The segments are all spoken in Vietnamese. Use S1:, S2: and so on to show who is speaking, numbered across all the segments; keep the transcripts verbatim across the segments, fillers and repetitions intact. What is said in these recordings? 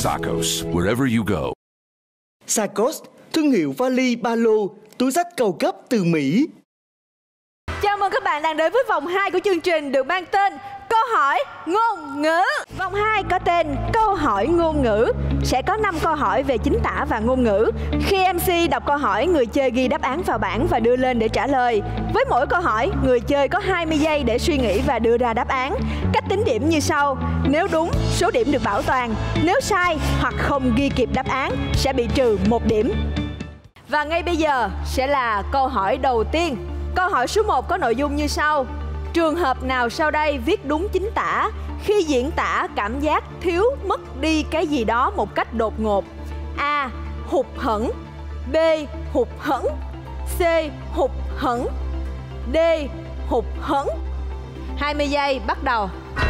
S1: Sakos wherever you go.
S2: Sakos, thương hiệu vali, ba lô, túi xách cao cấp từ Mỹ.
S3: Chào mừng các bạn đang đến với vòng hai của chương trình được mang tên Câu hỏi ngôn ngữ. Vòng hai có tên Câu hỏi ngôn ngữ. Sẽ có năm câu hỏi về chính tả và ngôn ngữ. Khi em xê đọc câu hỏi, người chơi ghi đáp án vào bảng và đưa lên để trả lời. Với mỗi câu hỏi, người chơi có hai mươi giây để suy nghĩ và đưa ra đáp án. Cách tính điểm như sau. Nếu đúng, số điểm được bảo toàn. Nếu sai hoặc không ghi kịp đáp án, sẽ bị trừ một điểm. Và ngay bây giờ sẽ là câu hỏi đầu tiên. Câu hỏi số một có nội dung như sau. Trường hợp nào sau đây viết đúng chính tả khi diễn tả cảm giác thiếu mất đi cái gì đó một cách đột ngột? A. Hụt hẫng. B. Hụt hẫng. C. Hụt hẫng. D. Hụt hẫng. hai mươi giây bắt đầu.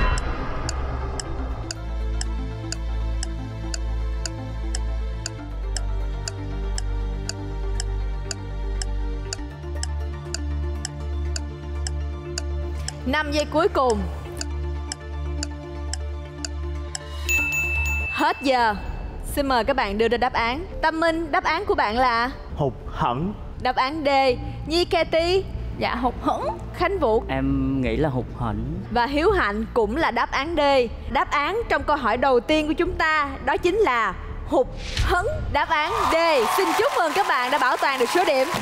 S3: năm giây cuối cùng. Hết giờ. Xin mời các bạn đưa ra đáp án. Tâm Minh, đáp án của bạn là
S4: hụt hẫng.
S3: Đáp án D. Nhi Katy.
S5: Dạ hụt hẫng.
S3: Khánh Vũ.
S6: Em nghĩ là hụt hẫng.
S3: Và Hiếu Hạnh cũng là đáp án D. Đáp án trong câu hỏi đầu tiên của chúng ta đó chính là hụt hẫng. Đáp án D. Xin chúc mừng các bạn đã bảo toàn được số điểm.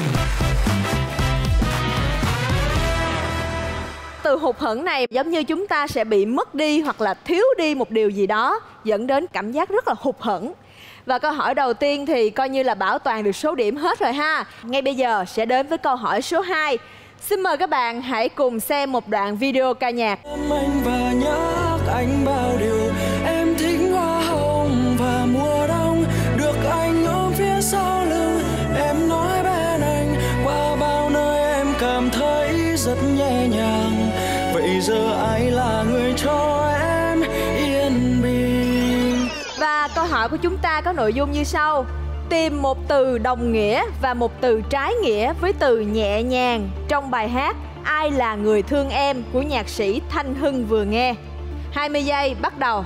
S3: Từ hụt hẫng này giống như chúng ta sẽ bị mất đi hoặc là thiếu đi một điều gì đó, dẫn đến cảm giác rất là hụt hẫng. Và câu hỏi đầu tiên thì coi như là bảo toàn được số điểm hết rồi ha. Ngay bây giờ sẽ đến với câu hỏi số hai. Xin mời các bạn hãy cùng xem một đoạn video ca nhạc.
S7: Em anh và nhắc anh bao điều. Em thích hoa hồng và mùa đông, được anh ôm phía sau lưng. Em nói bên anh qua bao nơi em cảm thấy rất nhẹ nhàng. Vậy giờ ai là người cho em yên bình?
S3: Và câu hỏi của chúng ta có nội dung như sau. Tìm một từ đồng nghĩa và một từ trái nghĩa với từ nhẹ nhàng trong bài hát Ai là người thương em của nhạc sĩ Thanh Hưng vừa nghe. hai mươi giây bắt đầu.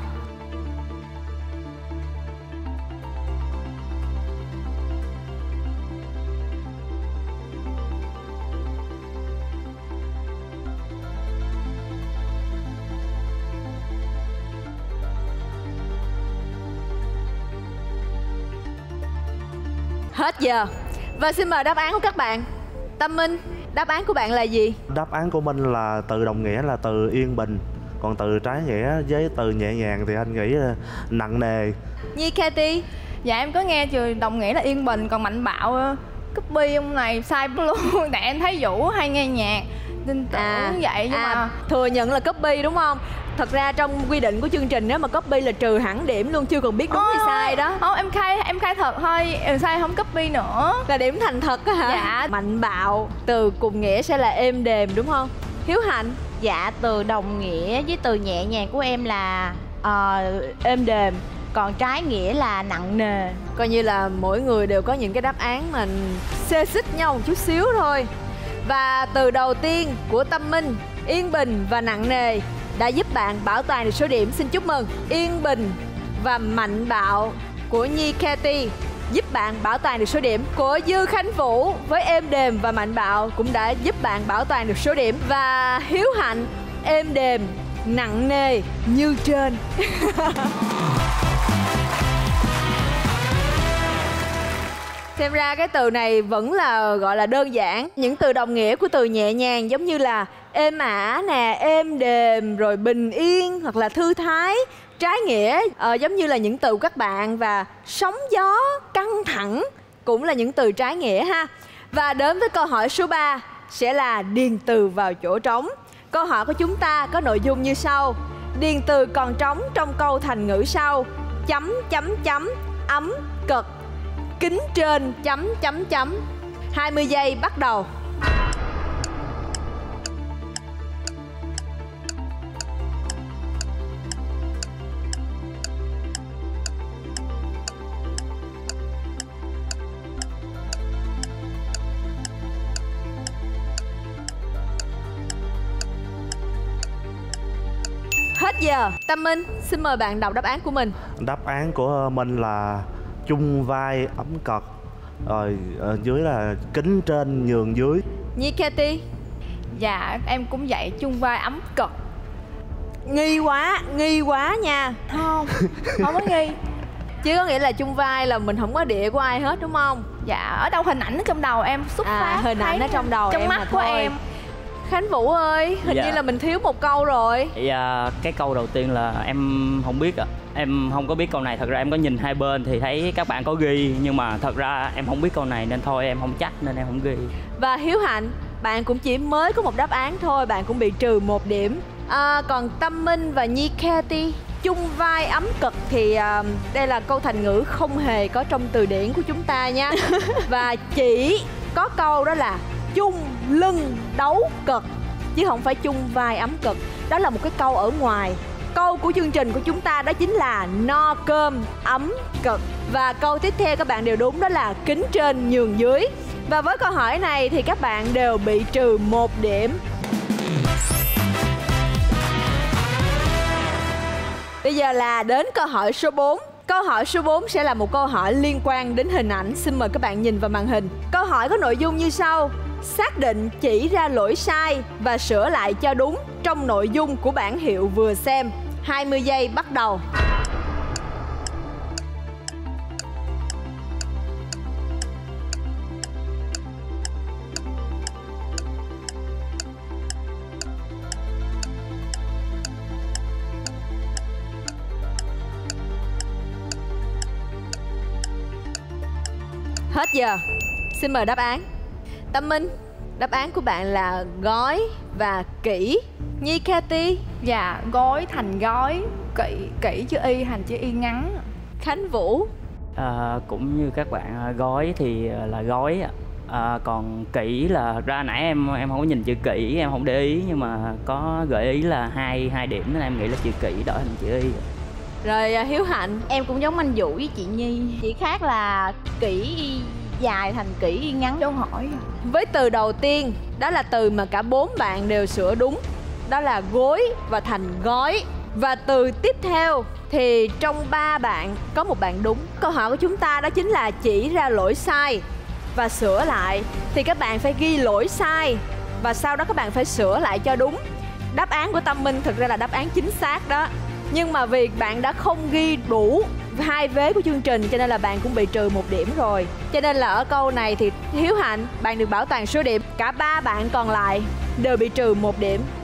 S3: Hết giờ. Và xin mời đáp án của các bạn. Tâm Minh, đáp án của bạn là gì?
S4: Đáp án của mình là từ đồng nghĩa là từ yên bình. Còn từ trái nghĩa với từ nhẹ nhàng thì anh nghĩ là nặng nề.
S3: Nhi Katy.
S5: Dạ em có nghe từ đồng nghĩa là yên bình. Còn Mạnh Bạo copy ông này sai luôn. Tại em thấy Vũ hay nghe nhạc tin tưởng à, vậy nhưng à, mà
S3: thừa nhận là copy đúng không? Thật ra trong quy định của chương trình nếu mà copy là trừ hẳn điểm luôn, chưa cần biết đúng hay sai đó.
S5: Không, em khai em khai thật thôi, em sai không copy nữa.
S3: Là điểm thành thật á hả?
S5: Dạ.
S3: Mạnh bạo từ cùng nghĩa sẽ là êm đềm đúng không? Hiếu Hạnh.
S8: Dạ từ đồng nghĩa với từ nhẹ nhàng của em là uh, êm đềm. Còn trái nghĩa là nặng nề.
S3: Coi như là mỗi người đều có những cái đáp án mà xê xích nhau một chút xíu thôi. Và từ đầu tiên của Tâm Minh, yên bình và nặng nề, đã giúp bạn bảo toàn được số điểm. Xin chúc mừng. Yên bình và mạnh bạo của Nhi Katy giúp bạn bảo toàn được số điểm. Của Dư Khánh Vũ với êm đềm và mạnh bạo cũng đã giúp bạn bảo toàn được số điểm. Và Hiếu Hạnh, êm đềm, nặng nề như trên. Xem ra cái từ này vẫn là gọi là đơn giản. Những từ đồng nghĩa của từ nhẹ nhàng giống như là êm ả nè, êm đềm, rồi bình yên hoặc là thư thái. Trái nghĩa uh, giống như là những từ của các bạn, và sóng gió, căng thẳng cũng là những từ trái nghĩa ha. Và đến với câu hỏi số ba sẽ là điền từ vào chỗ trống. Câu hỏi của chúng ta có nội dung như sau. Điền từ còn trống trong câu thành ngữ sau: chấm chấm chấm, ấm cực, kính trên chấm chấm chấm. hai mươi giây bắt đầu. Hết giờ. Tâm Minh, xin mời bạn đọc đáp án của mình.
S4: Đáp án của mình là chung vai ấm cật, rồi ở dưới là kính trên nhường dưới.
S3: Nhi Katy.
S5: Dạ em cũng vậy, chung vai ấm cật.
S3: Nghi quá, nghi quá nha.
S5: Không, không có nghi.
S3: Chứ có nghĩa là chung vai là mình không có địa của ai hết đúng không?
S5: Dạ, ở đâu hình ảnh ở trong đầu em xuất
S3: À,
S5: phát.
S3: hình ảnh
S5: thấy
S3: ở trong đầu
S5: trong
S3: em
S5: mắt
S3: mà
S5: của
S3: thôi.
S5: em.
S3: Khánh Vũ ơi, hình
S6: Dạ.
S3: như là mình thiếu một câu rồi.
S6: Dạ, cái câu đầu tiên là em không biết ạ. Em không có biết câu này. Thật ra em có nhìn hai bên thì thấy các bạn có ghi, nhưng mà thật ra em không biết câu này nên thôi em không chắc nên em không ghi.
S3: Và Hiếu Hạnh, bạn cũng chỉ mới có một đáp án thôi, bạn cũng bị trừ một điểm. À, còn Tâm Minh và Nhi Katy, chung vai ấm cực thì à, đây là câu thành ngữ không hề có trong từ điển của chúng ta nha. Và chỉ có câu đó là chung lưng đấu cực, chứ không phải chung vai ấm cực. Đó là một cái câu ở ngoài. Câu của chương trình của chúng ta đó chính là no cơm ấm cực. Và câu tiếp theo các bạn đều đúng, đó là kính trên nhường dưới. Và với câu hỏi này thì các bạn đều bị trừ một điểm. Bây giờ là đến câu hỏi số bốn. Câu hỏi số bốn sẽ là một câu hỏi liên quan đến hình ảnh. Xin mời các bạn nhìn vào màn hình. Câu hỏi có nội dung như sau: xác định chỉ ra lỗi sai và sửa lại cho đúng trong nội dung của bản hiệu vừa xem. hai mươi giây bắt đầu. Hết giờ. Xin mời đáp án. Tâm Minh, đáp án của bạn là gói và kỹ. Nhi Katy.
S5: Dạ, gói thành gói, kỹ kỹ chữ y thành chữ y ngắn.
S3: Khánh Vũ.
S6: À, cũng như các bạn, gói thì là gói ạ. À, còn kỹ là thật ra nãy em em không có nhìn chữ kỹ, em không để ý, nhưng mà có gợi ý là hai hai điểm nên em nghĩ là chữ kỹ đổi thành chữ y.
S3: Rồi à, Hiếu Hạnh.
S8: Em cũng giống anh Vũ với chị Nhi, chỉ khác là kỹ y dài thành kỹ y ngắn.
S5: Câu hỏi
S3: Với từ đầu tiên, đó là từ mà cả bốn bạn đều sửa đúng, đó là gối và thành gói. Và từ tiếp theo thì trong ba bạn có một bạn đúng. Câu hỏi của chúng ta đó chính là chỉ ra lỗi sai và sửa lại. Thì các bạn phải ghi lỗi sai và sau đó các bạn phải sửa lại cho đúng. Đáp án của Tâm Minh thực ra là đáp án chính xác đó, nhưng mà vì bạn đã không ghi đủ hai vế của chương trình cho nên là bạn cũng bị trừ một điểm rồi. Cho nên là ở câu này thì Hiếu Hạnh, bạn được bảo toàn số điểm. Cả ba bạn còn lại đều bị trừ một điểm.